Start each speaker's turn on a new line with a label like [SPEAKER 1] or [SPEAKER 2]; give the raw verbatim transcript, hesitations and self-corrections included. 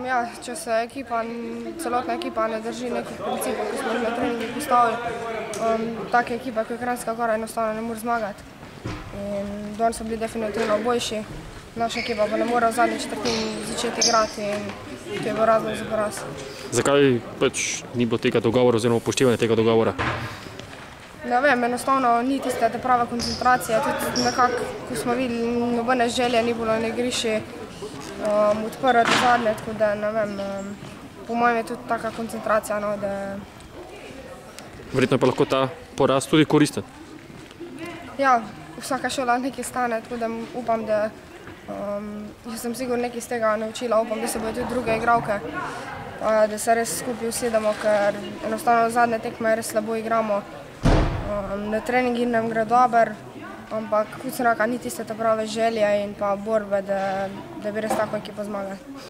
[SPEAKER 1] Ja, če se ekipa, celotna ekipa ne drži nekih principov, ki smo jih na treningih postavili, um, take ekipe, kot je Kranjska Gora, enostavno ne more zmagati. In danes so bili definitivno boljši, naša ekipa pa ne more v zadnji četrtini začeti igrati in to je bil razlog za poraz.
[SPEAKER 2] Zakaj pač ni bilo tega dogovora oziroma upoštevanja tega dogovora?
[SPEAKER 1] Ne vem, enostavno ni tiste te prave koncentracije, tudi nekako, ko smo videli, nobene želje ni bilo na igrišču um, od prve do zadnje, tako da ne vem, um, po mojem je tudi taka koncentracija, no, da...
[SPEAKER 2] Verjetno je pa lahko ta poraz tudi koristen.
[SPEAKER 1] Ja, vsaka šola nekaj stane, tako da upam, da um, jaz sem sigurno nekaj iz tega naučila, upam, da se bodo tudi druge igralke, pa, da se res skupaj usedemo, ker enostavno zadnje tekme res slabo igramo. Um, na treningi nam gre dober, ampak kot sem rekla, ni tiste te prave želje in pa borbe, da, da bi res tako ekipo zmagali.